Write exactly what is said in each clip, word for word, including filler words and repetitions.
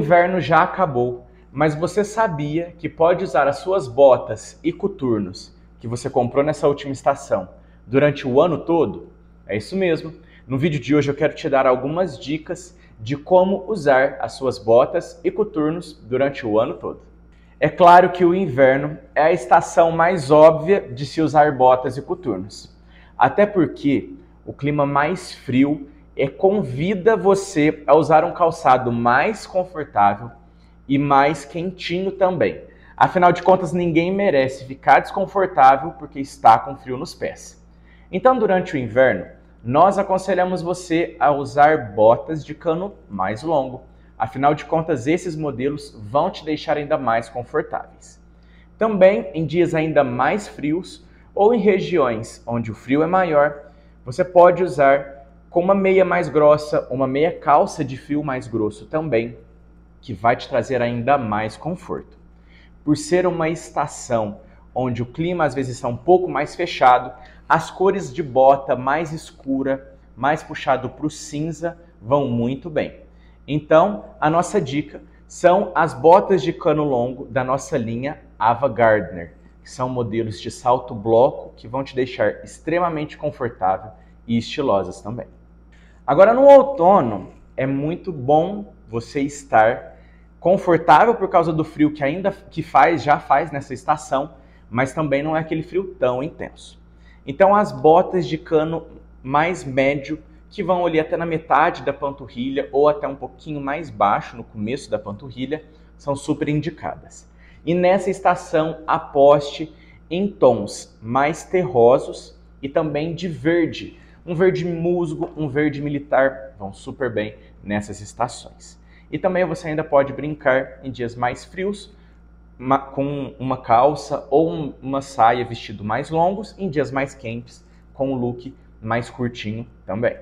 inverno já acabou, mas você sabia que pode usar as suas botas e coturnos que você comprou nessa última estação durante o ano todo? É isso mesmo. No vídeo de hoje eu quero te dar algumas dicas de como usar as suas botas e coturnos durante o ano todo. É claro que o inverno é a estação mais óbvia de se usar botas e coturnos, até porque o clima mais frio é, convida você a usar um calçado mais confortável e mais quentinho também. Afinal de contas, ninguém merece ficar desconfortável porque está com frio nos pés. Então, durante o inverno, nós aconselhamos você a usar botas de cano mais longo. Afinal de contas, esses modelos vão te deixar ainda mais confortáveis. Também, em dias ainda mais frios ou em regiões onde o frio é maior, você pode usar com uma meia mais grossa, uma meia calça de fio mais grosso também, que vai te trazer ainda mais conforto. Por ser uma estação onde o clima às vezes está um pouco mais fechado, as cores de bota mais escura, mais puxado para o cinza, vão muito bem. Então, a nossa dica são as botas de cano longo da nossa linha Ava Gardner, que são modelos de salto bloco que vão te deixar extremamente confortável e estilosas também. Agora, no outono, é muito bom você estar confortável por causa do frio que ainda que faz, já faz nessa estação, mas também não é aquele frio tão intenso. Então, as botas de cano mais médio, que vão ali até na metade da panturrilha ou até um pouquinho mais baixo, no começo da panturrilha, são super indicadas. E nessa estação, aposte em tons mais terrosos e também de verde. Um verde musgo, um verde militar, vão super bem nessas estações. E também você ainda pode brincar em dias mais frios, uma, com uma calça ou um, uma saia vestido mais longos, em dias mais quentes, com um look mais curtinho também.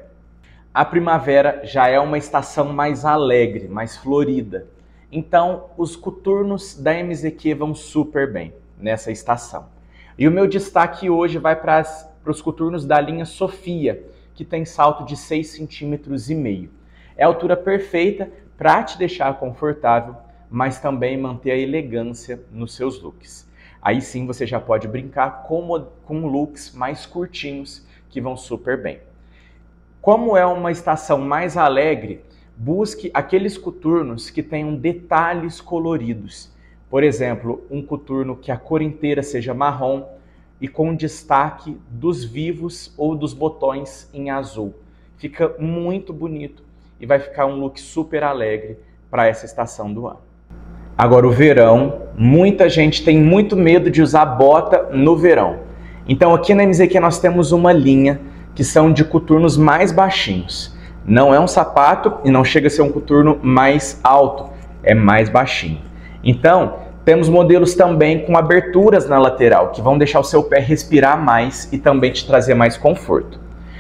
A primavera já é uma estação mais alegre, mais florida. Então, os coturnos da M Z Q vão super bem nessa estação. E o meu destaque hoje vai para os coturnos da linha Sofia, que tem salto de seis centímetros e meio. É a altura perfeita para te deixar confortável, mas também manter a elegância nos seus looks. Aí sim você já pode brincar com, com looks mais curtinhos, que vão super bem. Como é uma estação mais alegre, busque aqueles coturnos que tenham detalhes coloridos. Por exemplo, um coturno que a cor inteira seja marrom e com destaque dos vivos ou dos botões em azul. Fica muito bonito e vai ficar um look super alegre para essa estação do ano. Agora, o verão, muita gente tem muito medo de usar bota no verão. Então, aqui na M Z Q nós temos uma linha que são de coturnos mais baixinhos. Não é um sapato e não chega a ser um coturno mais alto, é mais baixinho. Então, temos modelos também com aberturas na lateral, que vão deixar o seu pé respirar mais e também te trazer mais conforto.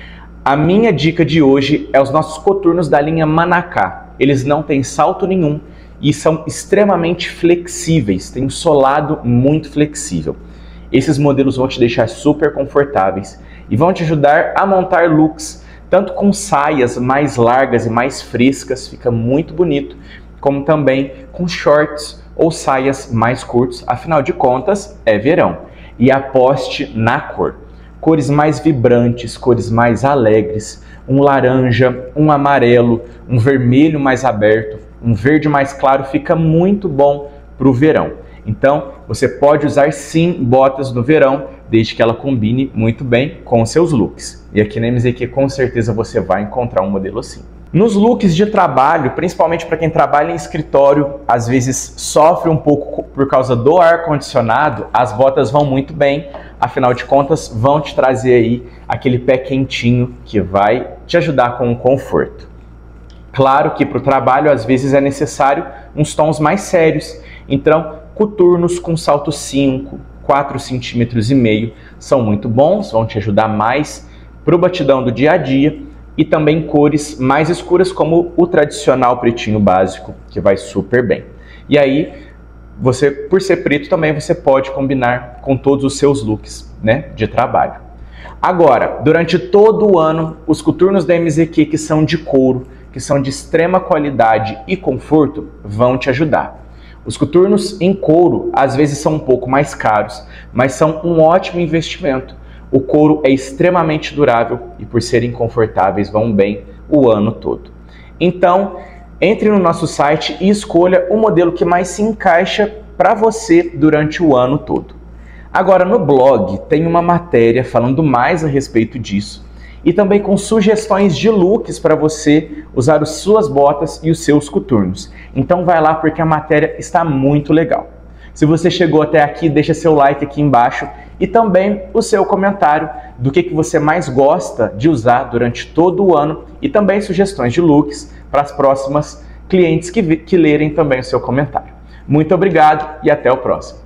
A minha dica de hoje é os nossos coturnos da linha Manacá. Eles não têm salto nenhum e são extremamente flexíveis, tem um solado muito flexível. Esses modelos vão te deixar super confortáveis e vão te ajudar a montar looks tanto com saias mais largas e mais frescas, fica muito bonito, como também com shorts ou saias mais curtos, afinal de contas é verão. E aposte na cor. Cores mais vibrantes, cores mais alegres, um laranja, um amarelo, um vermelho mais aberto, um verde mais claro, fica muito bom para o verão. Então, você pode usar sim botas no verão, desde que ela combine muito bem com os seus looks. E aqui na M Z Q com certeza você vai encontrar um modelo assim. Nos looks de trabalho, principalmente para quem trabalha em escritório, às vezes sofre um pouco por causa do ar-condicionado, as botas vão muito bem, afinal de contas vão te trazer aí aquele pé quentinho que vai te ajudar com o conforto. Claro que para o trabalho às vezes é necessário uns tons mais sérios, então coturnos com salto cinco, quatro centímetros e meio são muito bons, vão te ajudar mais para o batidão do dia a dia e também cores mais escuras como o tradicional pretinho básico, que vai super bem. E aí, você, por ser preto também, você pode combinar com todos os seus looks, né, de trabalho. Agora, durante todo o ano, os coturnos da M Z Q que são de couro, que são de extrema qualidade e conforto, vão te ajudar. Os coturnos em couro às vezes são um pouco mais caros, mas são um ótimo investimento. O couro é extremamente durável e por serem confortáveis vão bem o ano todo. Então, entre no nosso site e escolha o modelo que mais se encaixa para você durante o ano todo. Agora, no blog tem uma matéria falando mais a respeito disso e também com sugestões de looks para você usar as suas botas e os seus coturnos. Então vai lá porque a matéria está muito legal. Se você chegou até aqui, deixa seu like aqui embaixo e também o seu comentário do que, que você mais gosta de usar durante todo o ano e também sugestões de looks para as próximas clientes que, que lerem também o seu comentário. Muito obrigado e até o próximo.